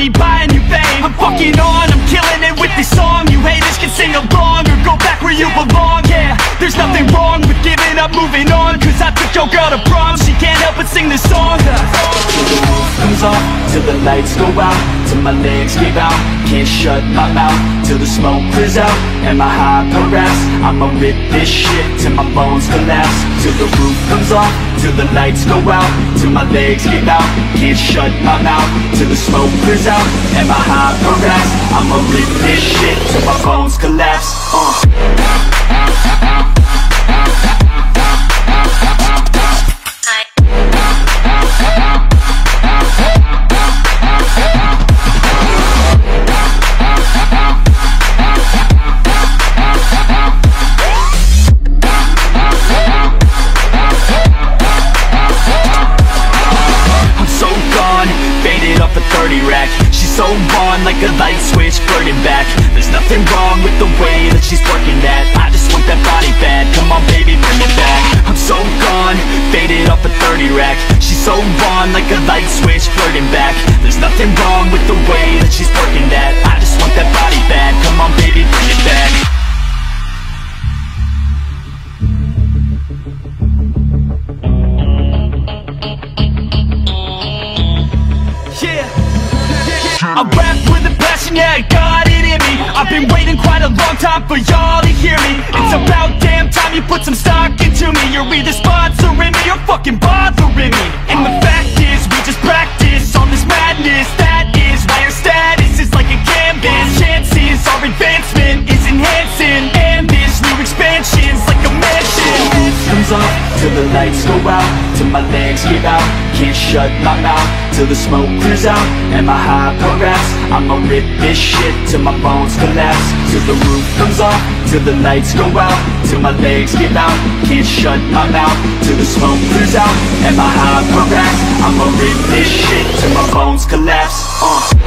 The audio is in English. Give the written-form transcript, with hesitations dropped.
money, buying you fame. I'm fucking on, I'm killing it with this song. You haters can sing along or go back where you belong. Yeah, there's nothing wrong with giving up, moving on. Cause I took your girl to prom, she can't help but sing this song. Till the roof comes off, till the lights go out, till my legs give out, can't shut my mouth, till the smoke clears out, and my high parass. I'ma rip this shit till my bones collapse. Till the roof comes off, till the lights go out, till my legs give out, can't shut my mouth, till the smoke clears out, and my high parass. I'ma rip this shit till my bones collapse. She's so on like a light switch, flirting back. There's nothing wrong with the way that she's working that. I just want that body bad, come on baby, bring it back. I'm so gone, faded off a 30 rack. She's so on like a light switch, flirting back. There's nothing wrong with the way that she's working that. I just want that body bad, come on baby, bring it back. I rap with a passion, yeah, I got it in me. I've been waiting quite a long time for y'all to hear me. It's about damn time you put some stock into me. You're either sponsoring me or fucking bothering me. And the fact is, we just practice on this madness. That is why our status is like a canvas. Chances our advancement is enhancing, and this new expansion's like a mansion. Comes off till the lights go out, till my legs give out, can't shut my mouth, till the smoke clears out, and my high parass. I'ma rip this shit till my bones collapse. Till the roof comes off, till the lights go out, till my legs give out, can't shut my mouth, till the smoke clears out, and my high parass. I'ma rip this shit till my bones collapse.